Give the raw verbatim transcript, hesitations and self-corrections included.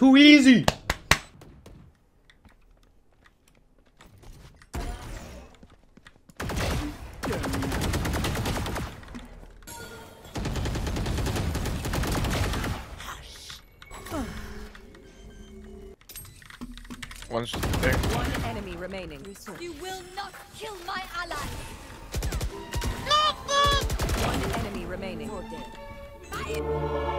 Too easy. One's there. One enemy remaining. You will not kill my ally. One enemy remaining. I